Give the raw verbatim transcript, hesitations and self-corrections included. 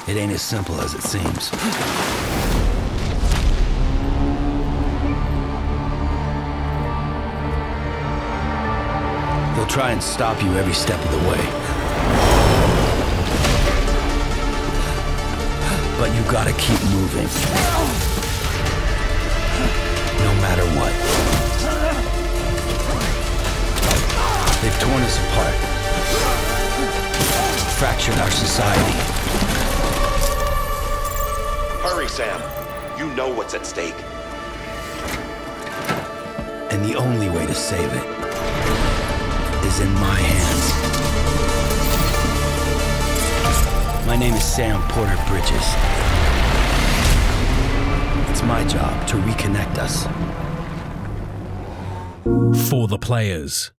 It ain't as simple as it seems. They'll try and stop you every step of the way. But you gotta keep moving. No matter what. They've torn us apart. Fractured our society. Hurry, Sam. You know what's at stake. And the only way to save it is in my hands. My name is Sam Porter Bridges. It's my job to reconnect us. For the players.